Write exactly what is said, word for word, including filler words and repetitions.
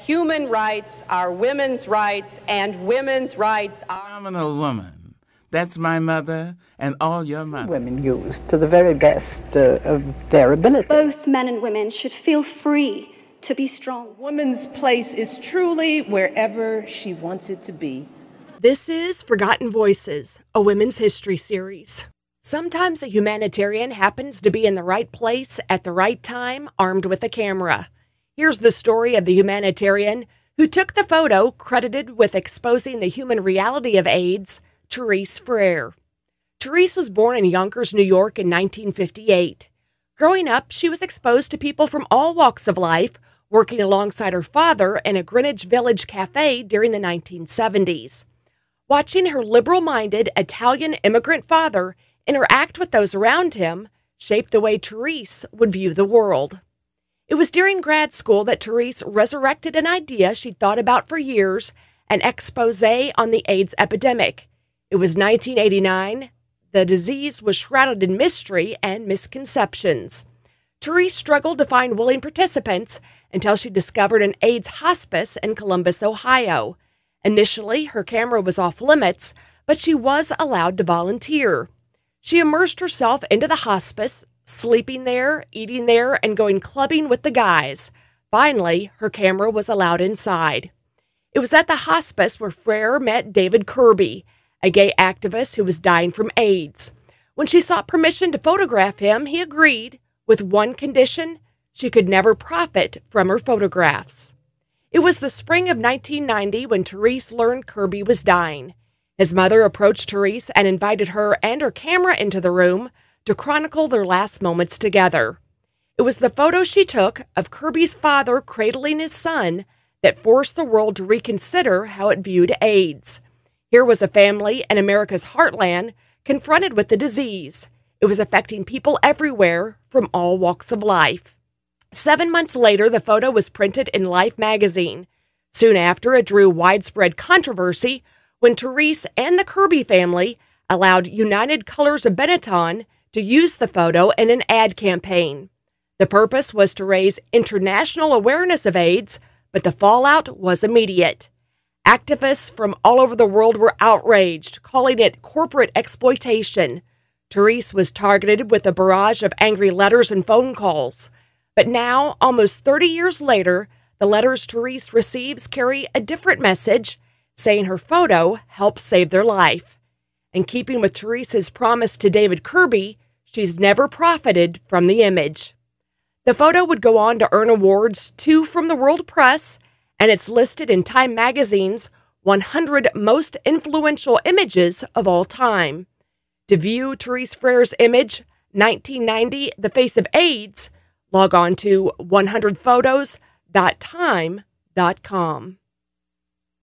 human rights are women's rights, and women's rights are... Phenomenal woman. That's my mother and all your mothers. Women used to the very best uh, of their ability. Both men and women should feel free to be strong. A woman's place is truly wherever she wants it to be. This is Forgotten Voices, a women's history series. Sometimes a humanitarian happens to be in the right place at the right time, armed with a camera. Here's the story of the humanitarian who took the photo credited with exposing the human reality of AIDS, Therese Frere. Therese was born in Yonkers, New York in nineteen fifty-eight. Growing up, she was exposed to people from all walks of life, working alongside her father in a Greenwich Village cafe during the nineteen seventies. Watching her liberal-minded Italian immigrant father interact with those around him shaped the way Therese would view the world. It was during grad school that Therese resurrected an idea she'd thought about for years, an expose on the AIDS epidemic. It was nineteen eighty-nine. The disease was shrouded in mystery and misconceptions. Therese struggled to find willing participants until she discovered an AIDS hospice in Columbus, Ohio. Initially, her camera was off limits, but she was allowed to volunteer. She immersed herself into the hospice, sleeping there, eating there, and going clubbing with the guys. Finally, her camera was allowed inside. It was at the hospice where Frere met David Kirby, a gay activist who was dying from AIDS. When she sought permission to photograph him, he agreed, with one condition: she could never profit from her photographs. It was the spring of nineteen ninety when Therese learned Kirby was dying. His mother approached Therese and invited her and her camera into the room to chronicle their last moments together. It was the photo she took of Kirby's father cradling his son that forced the world to reconsider how it viewed AIDS. Here was a family in America's heartland confronted with the disease. It was affecting people everywhere from all walks of life. Seven months later, the photo was printed in Life magazine. Soon after, it drew widespread controversy when Therese and the Kirby family allowed United Colors of Benetton to use the photo in an ad campaign. The purpose was to raise international awareness of AIDS, but the fallout was immediate. Activists from all over the world were outraged, calling it corporate exploitation. Therese was targeted with a barrage of angry letters and phone calls. But now, almost thirty years later, the letters Therese receives carry a different message, saying her photo helped save their life. In keeping with Therese's promise to David Kirby, she's never profited from the image. The photo would go on to earn awards, two from the World Press, and it's listed in Time magazine's one hundred Most Influential Images of All Time. To view Therese Frere's image, nineteen ninety, The Face of AIDS, log on to one hundred photos dot time dot com.